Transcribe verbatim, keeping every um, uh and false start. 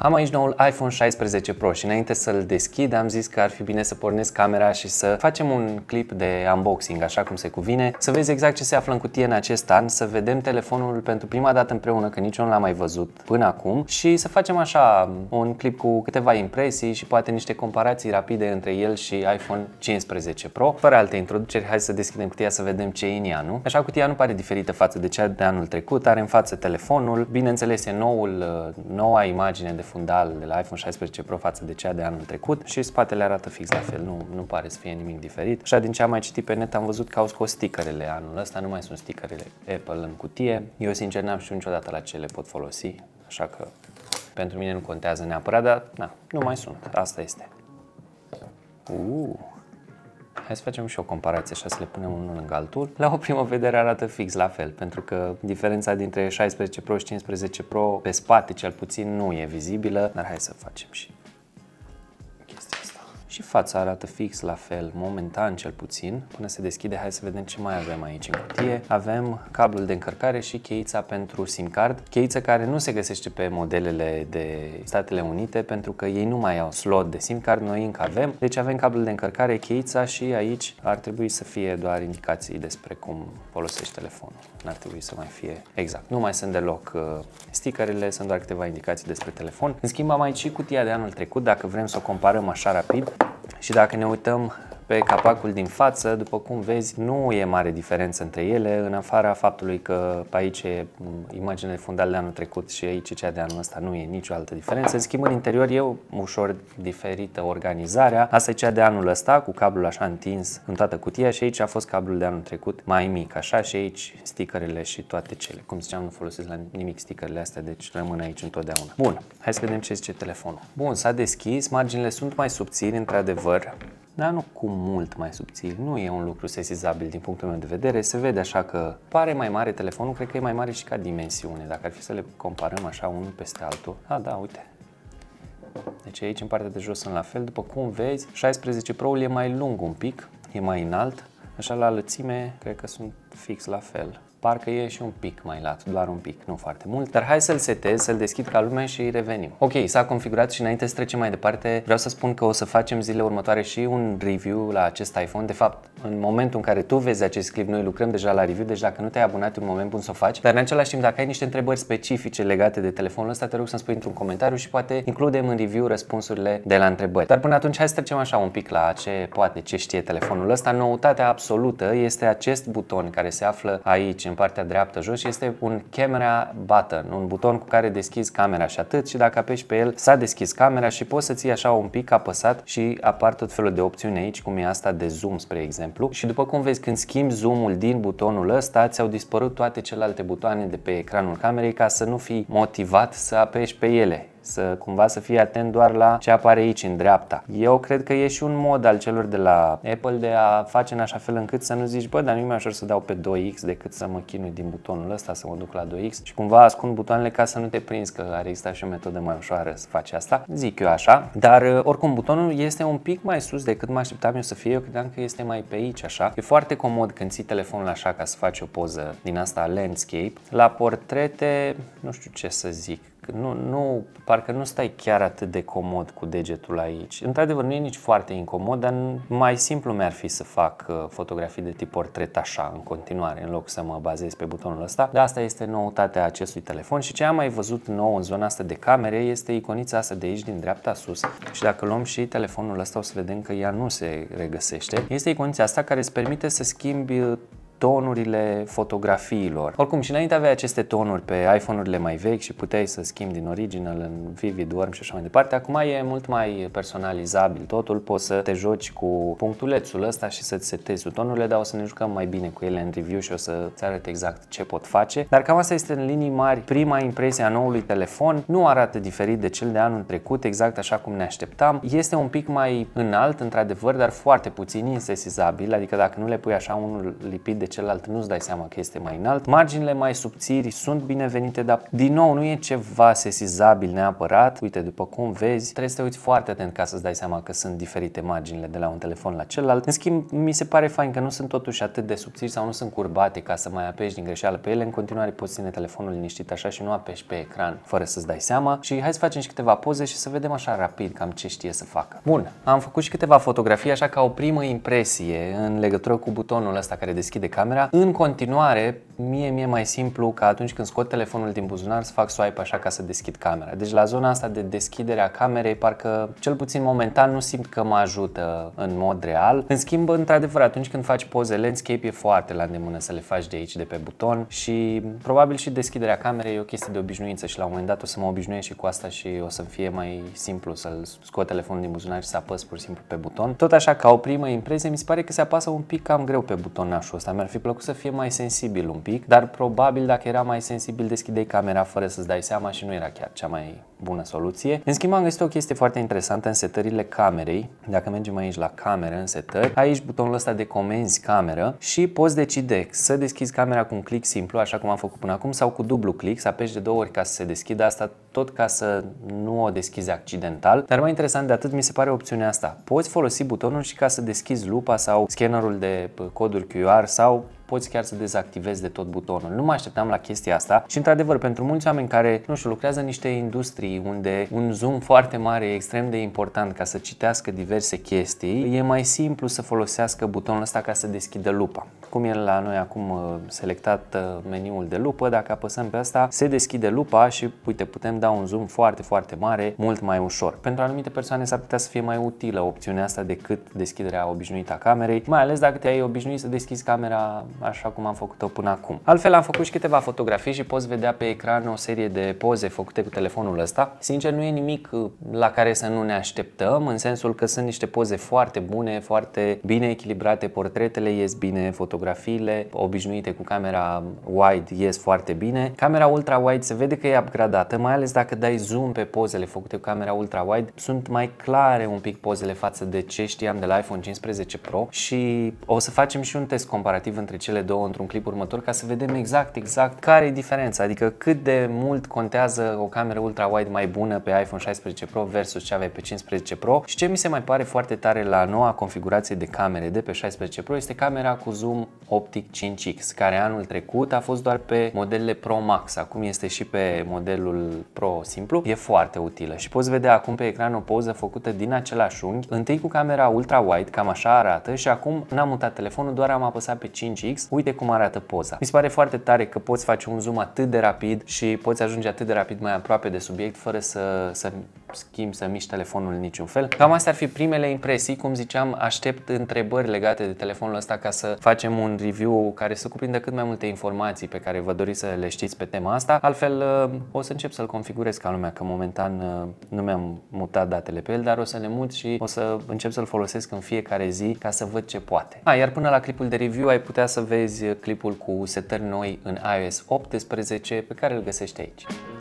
Am aici noul iPhone șaisprezece Pro și înainte să-l deschid am zis că ar fi bine să pornesc camera și să facem un clip de unboxing, așa cum se cuvine, să vezi exact ce se află în cutie în acest an, să vedem telefonul pentru prima dată împreună, că nici eu nu l-am mai văzut până acum, și să facem așa un clip cu câteva impresii și poate niște comparații rapide între el și iPhone cincisprezece Pro. Fără alte introduceri, hai să deschidem cutia să vedem ce e în ea, nu? Așa, cutia nu pare diferită față de cea de anul trecut, are în față telefonul, bineînțeles e noul, noua imagine de fundal de la iPhone șaisprezece Pro față de cea de anul trecut și spatele arată fix la fel, nu, nu pare să fie nimic diferit. Așa, din ce am mai citit pe net am văzut că au scos stickerele anul ăsta, nu mai sunt stickerele Apple în cutie. Eu sincer n-am știut niciodată la ce le pot folosi, așa că pentru mine nu contează neapărat, dar na, nu mai sunt, asta este. Uh. Hai să facem și o comparație, așa să le punem unul lângă altul. La o primă vedere arată fix la fel, pentru că diferența dintre șaisprezece Pro și cincisprezece Pro pe spate cel puțin nu e vizibilă, dar hai să facem și chestia asta. Și fața arată fix la fel, momentan cel puțin, până se deschide. Hai să vedem ce mai avem aici în cutie. Avem cablul de încărcare și cheița pentru SIM card, cheiță care nu se găsește pe modelele de Statele Unite, pentru că ei nu mai au slot de SIM card, noi încă avem. Deci avem cablul de încărcare, cheița și aici ar trebui să fie doar indicații despre cum folosești telefonul. N-ar trebui să mai fie exact. Nu mai sunt deloc uh, stickerele, sunt doar câteva indicații despre telefon. În schimb am aici și cutia de anul trecut, dacă vrem să o comparăm așa rapid. Și dacă ne uităm pe capacul din față, după cum vezi, nu e mare diferență între ele, în afara faptului că aici e imaginea de fundal de anul trecut și aici cea de anul ăsta, nu e nicio altă diferență. În schimb, în interior e ușor diferită organizarea. Asta e cea de anul ăsta, cu cablul așa întins în toată cutia, și aici a fost cablul de anul trecut mai mic, așa, și aici stickerele și toate cele. Cum ziceam, nu folosesc la nimic stickerele astea, deci rămân aici întotdeauna. Bun, hai să vedem ce zice telefonul. Bun, s-a deschis, marginile sunt mai subțiri, într-adevăr, dar nu cu mult mai subțiri, nu e un lucru sesizabil din punctul meu de vedere, se vede așa că pare mai mare telefonul, cred că e mai mare și ca dimensiune, dacă ar fi să le comparăm așa unul peste altul. Ah, da, uite. Deci aici în partea de jos sunt la fel, după cum vezi, șaisprezece Pro-ul e mai lung un pic, e mai înalt, așa la lățime cred că sunt fix la fel. Parcă e și un pic mai lat, doar un pic, nu foarte mult. Dar hai să-l setez, să-l deschid ca lumea și revenim. Ok, s-a configurat și înainte să trecem mai departe, vreau să spun că o să facem zilele următoare și un review la acest iPhone. De fapt, în momentul în care tu vezi acest clip, noi lucrăm deja la review, deci dacă nu te-ai abonat, e un moment bun să o faci. Dar în același timp, dacă ai niște întrebări specifice legate de telefonul ăsta, te rog să-mi spui într-un comentariu și poate includem în review răspunsurile de la întrebări. Dar până atunci hai să trecem așa un pic la ce poate, ce știe telefonul ăsta. Noutatea absolută este acest buton care se află aici, în partea dreaptă jos, și este un camera button, un buton cu care deschizi camera și atât, și dacă apeși pe el s-a deschis camera și poți să ții așa un pic apăsat și apar tot felul de opțiuni aici, cum e asta de zoom, spre exemplu. Și după cum vezi, când schimbi zoomul din butonul ăsta, ți-au dispărut toate celelalte butoane de pe ecranul camerei, ca să nu fii motivat să apeși pe ele, să cumva să fii atent doar la ce apare aici în dreapta. Eu cred că e și un mod al celor de la Apple de a face în așa fel încât să nu zici, bă, dar nu e mai ușor să dau pe doi X decât să mă chinui din butonul ăsta să mă duc la doi X, și cumva ascund butoanele ca să nu te prinzi că ar exista și o metodă mai ușoară să faci asta. Zic eu așa, dar oricum butonul este un pic mai sus decât mă așteptam eu să fie. Eu credeam că este mai pe aici așa. E foarte comod când ții telefonul așa ca să faci o poză din asta landscape. La portrete, nu știu ce să zic. Nu, nu, parcă nu stai chiar atât de comod cu degetul aici. Într-adevăr, nu e nici foarte incomod, dar mai simplu mi-ar fi să fac uh, fotografii de tip portret așa, în continuare, în loc să mă bazez pe butonul ăsta. Dar asta este noutatea acestui telefon. Și ce am mai văzut nou în zona asta de camere este iconița asta de aici, din dreapta sus. Și dacă luăm și telefonul ăsta, o să vedem că ea nu se regăsește. Este iconița asta care îți permite să schimbi tonurile fotografiilor. Oricum, și înainte aveai aceste tonuri pe iPhone-urile mai vechi și puteai să schimbi din original în Vivid, Warm și așa mai departe. Acum e mult mai personalizabil totul, poți să te joci cu punctulețul ăsta și să-ți setezi tonurile, dar o să ne jucăm mai bine cu ele în review și o să-ți arăt exact ce pot face. Dar cam asta este în linii mari prima impresie a noului telefon. Nu arată diferit de cel de anul trecut, exact așa cum ne așteptam. Este un pic mai înalt, într-adevăr, dar foarte puțin insesizabil, adică dacă nu le pui așa unul lipit de celălalt nu-ți dai seama că este mai înalt. Marginile mai subțiri sunt binevenite, dar din nou nu e ceva sesizabil neapărat. Uite, după cum vezi, trebuie să te uiți foarte atent ca să-ți dai seama că sunt diferite marginile de la un telefon la celălalt. În schimb, mi se pare fain că nu sunt totuși atât de subțiri sau nu sunt curbate ca să mai apeși din greșeală pe ele. În continuare poți ține telefonul liniștit așa și nu apeși pe ecran fără să-ți dai seama. Și hai să facem și câteva poze și să vedem așa rapid cam ce știe să facă. Bun, am făcut și câteva fotografii așa ca o primă impresie în legătură cu butonul ăsta care deschide camera. În continuare, mie mi-e mai simplu ca atunci când scot telefonul din buzunar să fac swipe așa ca să deschid camera. Deci la zona asta de deschidere a camerei, parcă cel puțin momentan nu simt că mă ajută în mod real. În schimb, într-adevăr, atunci când faci poze landscape e foarte la îndemână să le faci de aici, de pe buton, și probabil și deschiderea camerei e o chestie de obișnuință și la un moment dat o să mă obișnuiesc și cu asta și o să-mi fie mai simplu să-l scot telefonul din buzunar și să apăs pur și simplu pe buton. Tot așa, ca o primă impresie, mi se pare că se apasă un pic cam greu pe butonașul ăsta. Mi-ar fi plăcut să fie mai sensibil un pic, dar probabil dacă era mai sensibil deschideai camera fără să-ți dai seama și nu era chiar cea mai bună soluție. În schimb, am găsit o chestie foarte interesantă în setările camerei. Dacă mergem aici la cameră, în setări, aici butonul ăsta de comenzi cameră și poți decide să deschizi camera cu un click simplu, așa cum am făcut până acum, sau cu dublu click, să apeși de două ori ca să se deschidă, asta tot ca să nu o deschizi accidental. Dar mai interesant de atât mi se pare opțiunea asta. Poți folosi butonul și ca să deschizi lupa sau scannerul de coduri Q R sau poți chiar să dezactivezi de tot butonul. Nu mă așteptam la chestia asta și, într-adevăr, pentru mulți oameni care, nu știu, lucrează în niște industrii unde un zoom foarte mare e extrem de important ca să citească diverse chestii, e mai simplu să folosească butonul ăsta ca să deschidă lupa. Cum e la noi acum selectat meniul de lupă, dacă apăsăm pe asta, se deschide lupa și, uite, putem da un zoom foarte, foarte mare, mult mai ușor. Pentru anumite persoane s-ar putea să fie mai utilă opțiunea asta decât deschiderea obișnuită a camerei, mai ales dacă te-ai obișnuit să deschizi camera așa cum am făcut-o până acum. Altfel, am făcut și câteva fotografii și poți vedea pe ecran o serie de poze făcute cu telefonul ăsta. Sincer, nu e nimic la care să nu ne așteptăm, în sensul că sunt niște poze foarte bune, foarte bine echilibrate, portretele ies bine, fotografiile obișnuite cu camera wide ies foarte bine. Camera ultra-wide se vede că e upgradată, mai ales dacă dai zoom pe pozele făcute cu camera ultra-wide, sunt mai clare un pic pozele față de ce știam de la iPhone cincisprezece Pro și o să facem și un test comparativ între cele două într-un clip următor ca să vedem exact, exact care e diferența, adică cât de mult contează o cameră ultra-wide mai bună pe iPhone șaisprezece Pro versus ce aveai pe cincisprezece Pro. Și ce mi se mai pare foarte tare la noua configurație de camere de pe șaisprezece Pro este camera cu zoom optic cinci X, care anul trecut a fost doar pe modelele Pro Max, acum este și pe modelul Pro simplu. E foarte utilă și poți vedea acum pe ecran o poză făcută din același unghi, întâi cu camera ultra-wide, cam așa arată, și acum n-am mutat telefonul, doar am apăsat pe cinci X. Uite cum arată poza. Mi se pare foarte tare că poți face un zoom atât de rapid și poți ajunge atât de rapid mai aproape de subiect fără să, să schimbi, să miști telefonul în niciun fel. Cam astea ar fi primele impresii. Cum ziceam, aștept întrebări legate de telefonul ăsta ca să facem un review care să cuprindă cât mai multe informații pe care vă doriți să le știți pe tema asta. Altfel, o să încep să-l configurez ca lumea, că momentan nu mi-am mutat datele pe el, dar o să le mut și o să încep să-l folosesc în fiecare zi ca să văd ce poate. A, iar până la clipul de review ai putea să vezi clipul cu setări noi în iOS optsprezece pe care îl găsești aici.